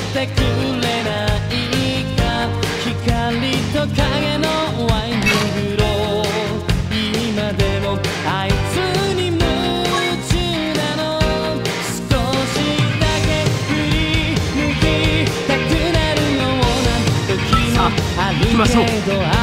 てくれないか。光と影のワイン風呂、今でもあいつに夢中なの。少しだけ振り向きたくなるような時もあるけど、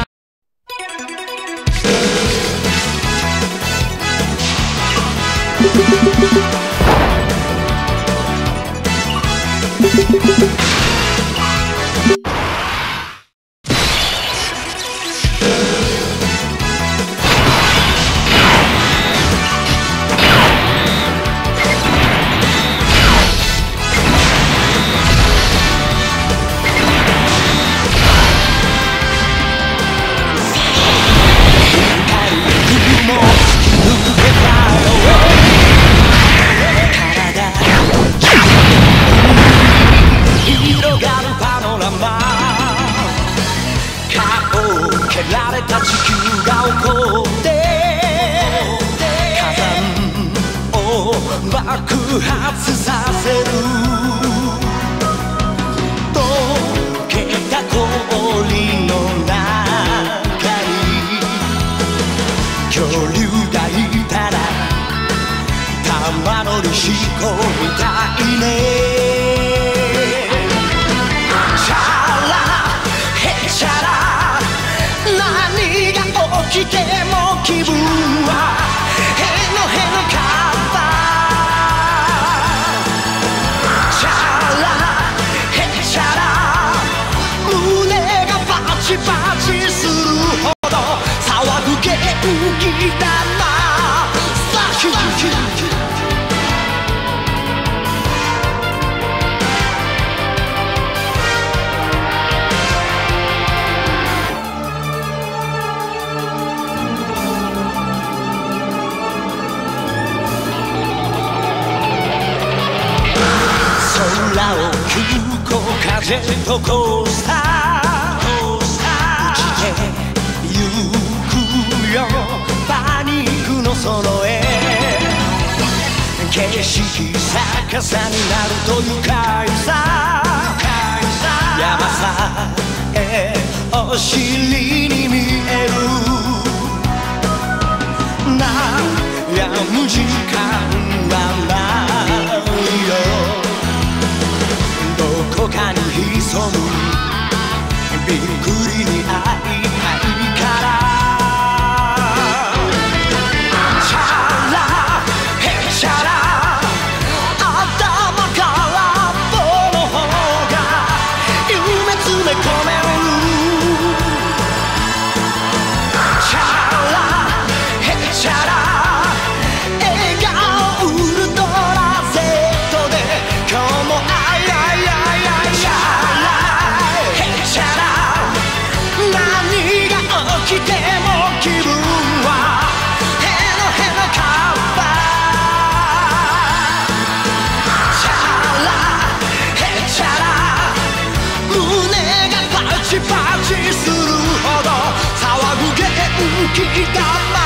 爆発させる。溶けた氷の中に恐竜がいたら玉乗りしこみたいね。チャラヘチャラ、何が起きても気分はへのへのか。バチするほど騒ぐ元気だな。空を急行風とコースターゆくよ、パニックのその絵。景色逆さになると愉快さ。山さえお尻に見える。悩む時間はないよ。どこかに潜むびっくりに会いたいから。チャラヘチャラ、頭から棒の方が夢詰め込める。チャラヘチャラ、笑顔ウルトラ Z で今日もアイアイアイアイ。チャラヘチャラ、何が起きても気分はへのへのカッパ。チャラヘチャラ、胸がパチパチするほど騒ぐ元気だ。